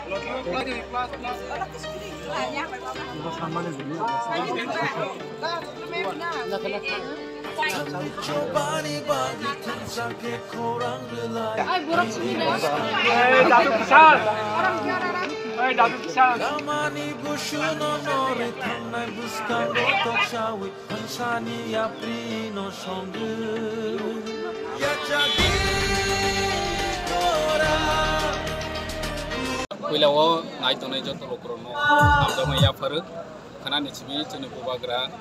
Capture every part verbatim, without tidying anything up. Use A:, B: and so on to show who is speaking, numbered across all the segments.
A: Ay, buruk sini dah.
B: Eh, Datuk Kisan. Eh, Datuk Kisan.
C: Wilawo naik tunai jatuh lokrono, amda maya faru, karena ni cibi cini bubagra,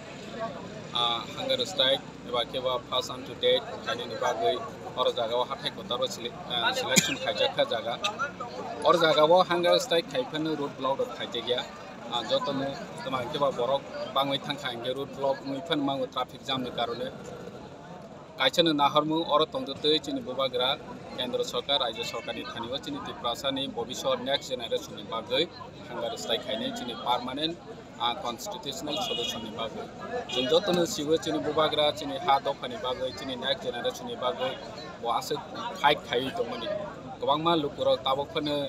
C: hunger strike, ebakewa pass on to date, kini ni bagai, orang jaga wah hakai kota ro selection kajak kajaga, orang jaga wah hunger strike kaipan road block dot kajak ya, jatuh mu, teman kewa borok, bangui tangkai ke road block, muipan mangu traffic jam ni karone, kaichan nahar mu orang tongtu tu cini bubagra. Kendra Sarkar, Raja Sarkar ni thaniwa chini tiprasa ni bobishor next generation ni bagai hunger strike kaini chini permanent constitutional solution ni bagai. Junjo tu ni siwa chini bubagra chini hado pani bagai chini next generation ni bagai wase fight kai to mani. Kawangma lukuro tabok pane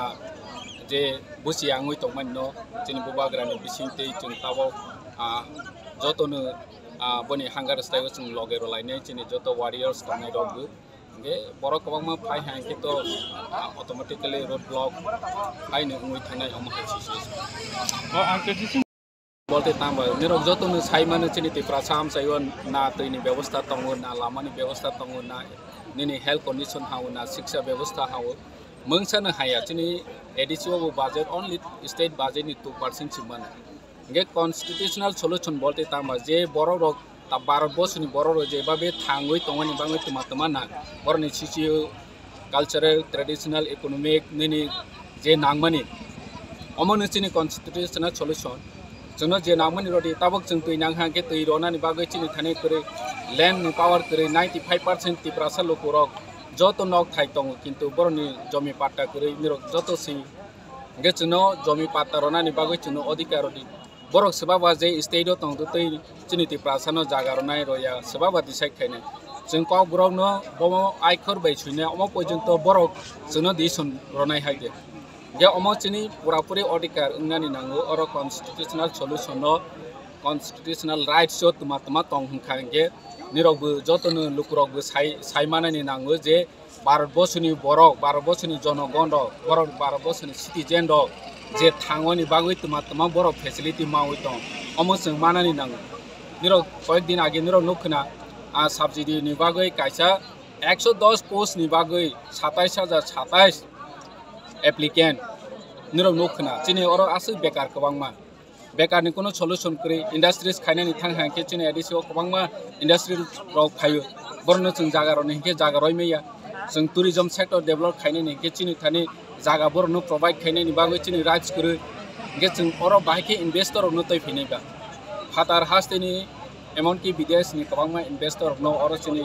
C: je busi angui to mani no chini bubagra ni bisinte chini tabok joto ni boni hunger strike chini logero lainnya chini joto warriors kami dogu. Ge borok kawang ma pai hang kito automatically road block pai ne ngui thanai om ha chi chi
B: Oh, angke chi
C: bolte tamba nirok joto nu sai manu chini ti prasam sayon na to ni ব্যবস্থা tongun na lama ni ব্যবস্থা tongun na nini health condition hawo na shiksha ব্যবস্থা hawo mungsa na haya chini A D C o budget only state budget ni two percent chiman ge constitutional solution bolte tamba je borok rok ta barat bosni bororo je babe thangoi tongani bangoi tuma tuma na borni chichi cultural traditional economic nini je nangmani omon chini constitutional solution jeno je nangmani rodi tabok chung tui nang hang ke tui rona ni bagoi chini thane kore land ni power kore ninety-five percent ti prasa lokorok joto nok thai tong kintu borni jomi patta kore mirok joto si ge chuno jomi patta rona ni bagoi chuno odhikar rodi borok sebaba je state tong tui chini ti prasa no jagar nai roya sebaba disai khaine जों पाव borok no bomo aikor bai chuine omo pojunto borok jono dison ronai haide ge omo chini purapuri odhikar ungnani nango oro constitutional solution no constitutional rights jo tuma tuma tong hangkhange nirokbu jotono lukurokbu sai saimanani nango je bharat borsoni borok bharat borsoni jonogon ro borok bharat borsoni citizen ro je thangoni bagoi tuma tuma borok facility mawi tong omo जों manani nango nirok koyek din age nirok nukhna आ subsidy निबागै कायसा one hundred ten post निबागै twenty-seven thousand twenty-seven applicant निरो नखना चिनि अरो आसै बेकार कबांमा बेकारनि कोनो सल्युशन करि इंडस्ट्रीज खायनानि थांहां के चिनि एडिसिओ कबांमा इंडस्ट्री रक खायो बरनो जों जागारनि के जागारय मैया जों टूरिज्म सेक्टर डेभलप खायनानि के चिनि थानि जागा बरनो प्रोवाइड खायनानि बागै चिनि राइट्स करि के जों अरो बायके इन्वेस्टर न तै फैनायबा फातार हास्तेनि एमनकी विदेश नि कबांमा इन्वेस्टर नो अरो चिनि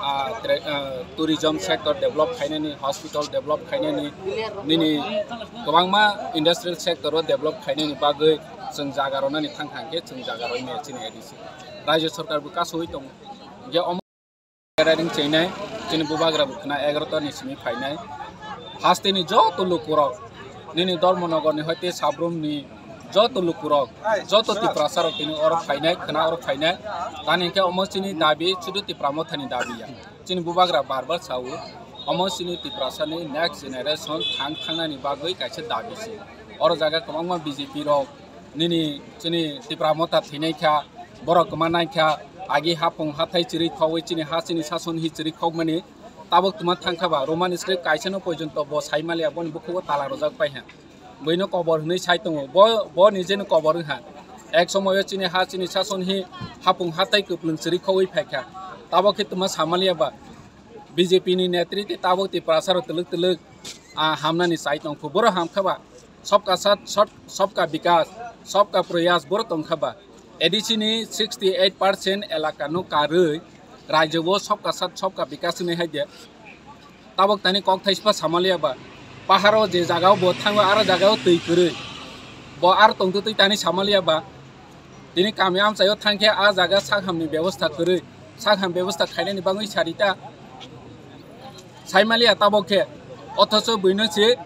C: टूरिज्म सेक्टर डेभलप खायनानि हॉस्पिटल डेभलप खायनानि निनि कबांमा इंडस्ट्रियल सेक्टर डेभलप खायनानि बागै जों जागारनानि थांथांके जों जागारय मे चिनि एडिसि राज्य सरकार बु कासोय दं जे अम राइडिंग चैनाय चिनि बुबाग्रा बुखना eleven नि सिमि फायनाय हास्तेनि जतो लुकुरक निनि धर्मनगरनि हते साब्रुमनि joto lukurok joto ti prasarok tini oro fainai khana oro fainai tani ke omosini dabi chudu ti pramothani dabi ya chini bubagra barbar sawu omosini ti prasani next generation thang thangnani bagoi kaise dabi si oro jaga komangma B J P rok nini chini ti pramotha thinai kha borok manai kha agi hapong hathai chiri khawai chini hasini sason hi chiri khawmani tabok tuma thangkhaba roman script kaise no pojonto bo saimalia boni bukho tala rojak pai ha बैनो कबर हनै साइ दङ ब ब निजेनो cover हा एक समय चिनि हा चिनि सासन हि हापुं हाथाय कप्लुं चरि खवै फायखा ताबो खेतमा सामालियाबा बीजेपी नि नेतृत्व ताबो ति प्रासार तलक तलक आ हामनानि साइ दङ बर हामखाबा सबका साथ सबका विकास सबका प्रयास बर तंखाबा एडिसी नि sixty-eight percent एलाका नो कारై राज्यबो सबका साथ सबका विकास नै हायदे ताबो तानि कक थाइसपा सामालियाबा पहाड़ो जे जागाव बो थांगो आरो जागाव तै करै बो आरो तंतु तै तानि सामालियाबा दिनै कामियाम सायाव थांखे आ जागा साखामनि व्यवस्था करै साखाम व्यवस्था खायनानि बाङै सारिता साइमालिया ताबोखे अथच बैनो से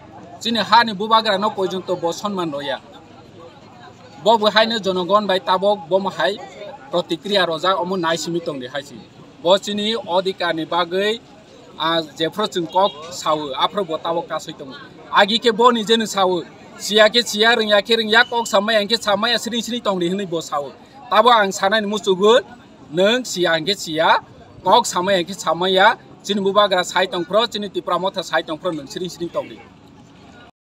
C: chini hani bubagrano pojunto bo sonman roya bo bo haine jonogon bai tabok bo mo hai protikriya roja omo naisimi tongdi haisi bo chini odikar ni bagai a jefro chung kok sawo afro bo tabok kasoi tong agi ke bo ni jenu sawo sia ke sia ringya ke ringya kok samai angke samai sri sri tongdi hni bo sawo tabo ang sanai musugun neng sia angke sia kok samai angke samaya chini bubagra sai tong pro chini tipra motha sai tong pro neng sri sri tongdi